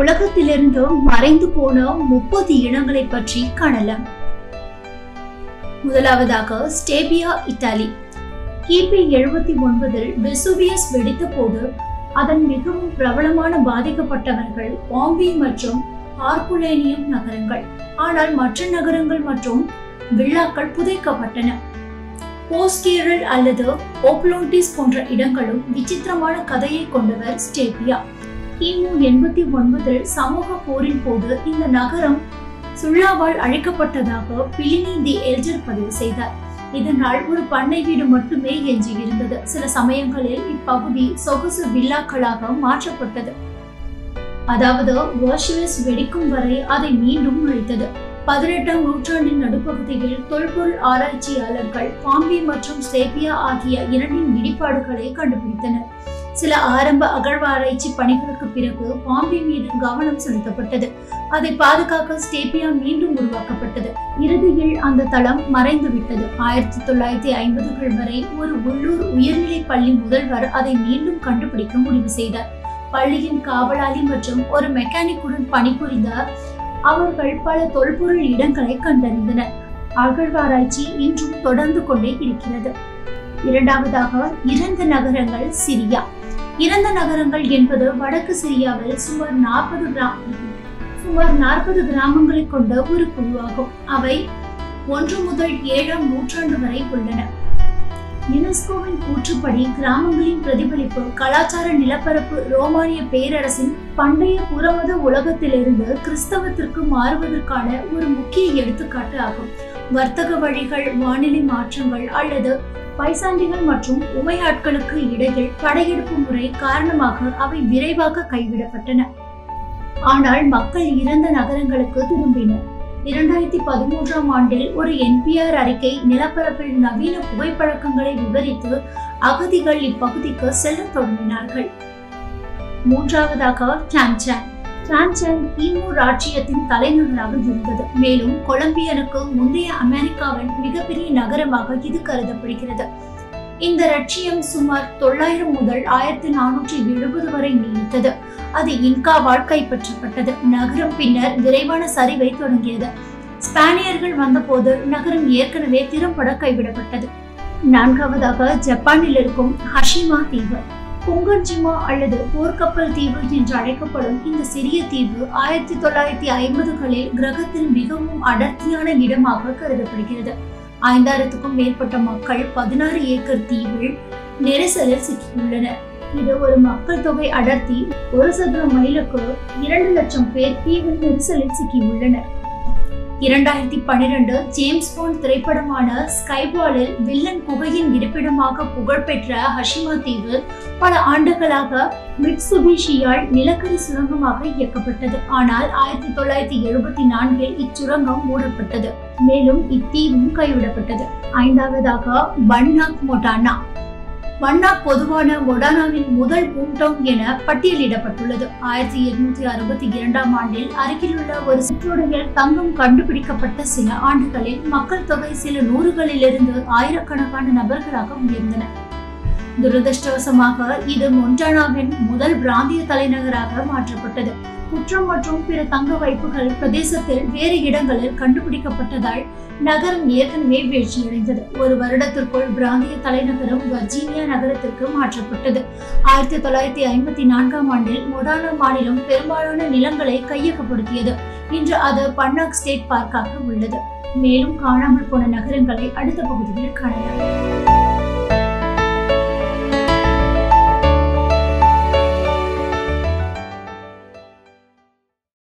உலகத்திலிருந்து மறைந்து போன 30 இனங்களை பற்றி காணலாம். முதலாவதாக ஸ்டேபியா, இத்தாலி. கிபி 79 வெசுவியஸ் வெடித்த போது அதன் மிகவும் பிரபலமான பாதிக்கப்பட்டவர்கள் பாம்பே மற்றும் ஆர்குலேனியம் நகரங்கள். ஆனால் மற்ற நகரங்கள் மற்றும் வில்லாக்கள் புதைக்கப்பட்டன. போஸ்கேரல் அல்லது ஓப்லோண்டிஸ் போன்ற இடங்களும் விசித்திரமான கதையை கொண்டவர் ஸ்டேபியா. கிமு 89 சமூக போரின் போது இந்த நகரம் சுல்லாவால் அழிக்கப்பட்டதாக பிலினி தி எல்டர் பதிவு செய்தார். இதனால் ஒரு பண்ணை வீடு மட்டுமே எஞ்சியிருந்தது. சில சமயங்களில் இப்பகுதி சொகுசு வில்லாக்களாக மாற்றப்பட்டது. அதாவது வாஷிவஸ் வெடிக்கும் வரை அதை மீண்டும் அழித்தது. 18ஆம் நூற்றாண்டின் நடுப்பகுதியில் தொல்பொருள் ஆராய்ச்சியாளர்கள் பாம்பே மற்றும் ஸ்டேபியா ஆகிய இரண்டின் இடிபாடுகளை கண்டுபிடித்தனர். சில ஆரம்ப அகழ்வாராய்ச்சி பணிகளுக்கு பிறகு பாம்பே மீது கவனம் செலுத்தப்பட்டது. அதை பாதுகாக்க ஸ்டேபியா மீண்டும் உருவாக்கப்பட்டது. இறுதியில் அந்த தளம் மறைந்துவிட்டது. 1950கள் வரை ஒரு உள்ளூர் உயர்நிலை பள்ளி முதல்வர் அதை மீண்டும் கண்டுபிடிக்க முடிவு செய்தார். பள்ளியின் காவலாளி மற்றும் ஒரு மெக்கானிக்குடன் பணிபுரிந்த அவர்கள் பல தொல்பொருள் இடங்களை கண்டறிந்தனர். அகழ்வாராய்ச்சி இன்றும் தொடர்ந்து கொண்டே இருக்கிறது. இரண்டாவதாக இறந்த நகரங்கள், சிரியா. இறந்த நகரங்கள் என்பது வடக்கு சிரியாவில் சுமார் 40 கிராமங்களை கொண்ட ஒரு குழுவாகும். அவை 1 முதல் 7ஆம் நூற்றாண்டு வரை உள்ளன. யுனெஸ்கோவின் கூற்றுப்படி கிராமங்களின் பிரதிபலிப்பு கலாச்சார நிலப்பரப்பு ரோமானிய பேரரசின் பண்டைய புறமத உலகத்திலிருந்து கிறிஸ்தவத்திற்கு மாறுவதற்கான ஒரு முக்கிய எடுத்துக்காட்டு ஆகும். வர்த்தக வழிகள், வானிலை மாற்றங்கள் அல்லது பைசாண்டிகள் மற்றும் உமையாட்களுக்கு இடையில் படையெடுப்பு முறை காரணமாக அவை விரைவாக கைவிடப்பட்டன. ஆனால் மக்கள் இறந்த நகரங்களுக்கு திரும்பினர். 2013ஆம் ஆண்டில் ஒரு NPR அறிக்கை நிலப்பரப்பில் நவீன புகைப்பழக்கங்களை விவரித்து அகதிகள் இப்பகுதிக்கு செல்ல தொடங்கினார்கள். மூன்றாவதாக சான்சான். சான்சான் கிமு ராச்சியத்தின் தலைநகராக இருந்தது. மேலும் கொலம்பியனுக்கு முந்தைய அமெரிக்காவின் மிகப்பெரிய நகரமாக இது கருதப்படுகிறது. இந்த ராச்சியம் சுமார் 900 முதல் 1470 வரை நீடித்தது. அது இன்காவால் கைப்பற்றப்பட்டது. நகரம் பின்னர் விரைவான சரிவை தொடங்கியது. ஸ்பானியர்கள் வந்தபோது நகரம் ஏற்கனவே திறம்பட கைவிடப்பட்டது. நான்காவதாக ஜப்பானில் இருக்கும் ஹஷிமா தீவு. குங்கர்ஜிமா அல்லது போர்க்கப்பல் தீவு என்று அழைக்கப்படும் இந்த சிறிய தீவு 1950களில் கிரகத்தில் மிகவும் அடர்த்தியான இடமாக கருதப்படுகிறது. 5000க்கும் மேற்பட்ட மக்கள் 16 ஏக்கர் தீவில் நெரிசலில் சிக்கியுள்ளனர். இது ஒரு மக்கள் தொகை அடர்த்தி 1 சதுர மைலுக்கு 2 லட்சம் பேர் தீவில் நெரிசலில் சிக்கியுள்ளனர். 2012 ஜேம்ஸ் பாண்ட் திரைப்படமான ஸ்கைபாலில் வில்லன் குகையின் இருப்பிடமாக புகழ்பெற்ற ஹஷிமா தீவு பல ஆண்டுகளாக மிட்சுபிஷியால் நிலக்கரி சுரங்கமாக இயக்கப்பட்டது. ஆனால் 1974இல் இச்சுரங்கம் மூடப்பட்டது. மேலும் இத்தீவும் கைவிடப்பட்டது. ஐந்தாவதாக பன்னாக், மொடானா. பன்னாக் பொதுவான மொடானாவின் முதல் பூம்டவுன் என பட்டியலிடப்பட்டுள்ளது. 1862ஆம் ஆண்டில் அருகிலுள்ள ஒரு சிற்றோடையில் தங்கம் கண்டுபிடிக்கப்பட்ட சில ஆண்டுகளில் மக்கள் தொகை சில நூறுகளிலிருந்து ஆயிரக்கணக்கான நபர்களாக உயர்ந்தன. துரதிருஷ்டவசமாக இது மொண்டானாவின் முதல் பிராந்திய தலைநகராக மாற்றப்பட்டது. குற்றம் மற்றும் பிற தங்க வைப்புகள் பிரதேசத்தில் வேறு இடங்களில் கண்டுபிடிக்கப்பட்டதால் நகரம் ஏற்கனவே வீழ்ச்சியடைந்தது. ஒரு வருடத்திற்குள் பிராந்திய தலைநகரம் வர்ஜீனியா நகரத்திற்கு மாற்றப்பட்டது. 1954ஆம் ஆண்டில் மொடானா மாநிலம் பெரும்பாலான நிலங்களை கையகப்படுத்தியது. இன்று அது பன்னாக் ஸ்டேட் பார்க்காக உள்ளது. மேலும் காணாமல் போன நகரங்களை அடுத்த பகுதியில் காணலாம்.